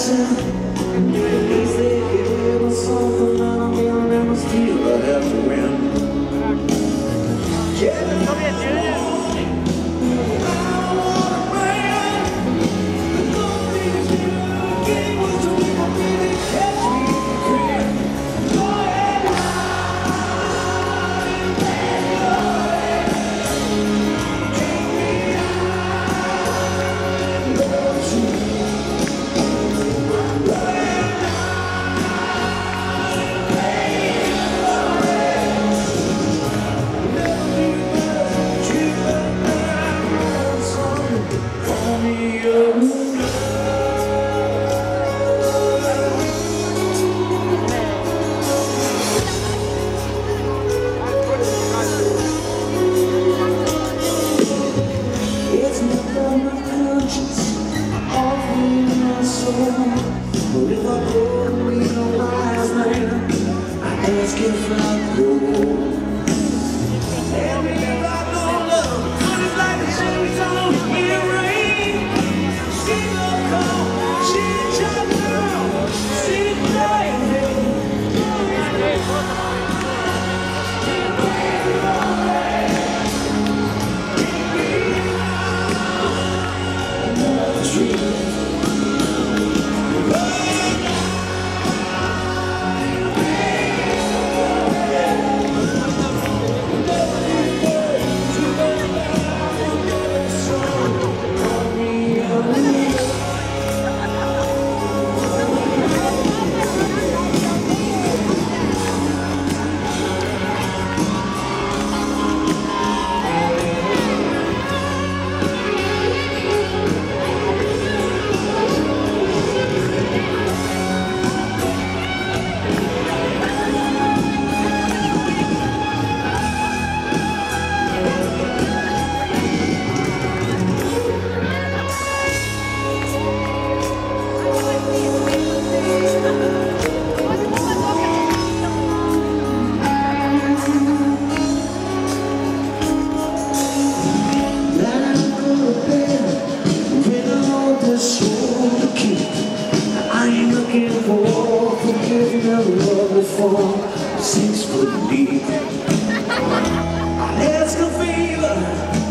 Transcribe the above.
dancing. At least they give us something that I'm gonna never steal. I have to win. But if I couldn't be a wise man, I'd ask if I could. And if I don't love, it's like the shades on me rain. She's a call, she's a girl, she's playing. Before 6 foot deep, I ask a favor.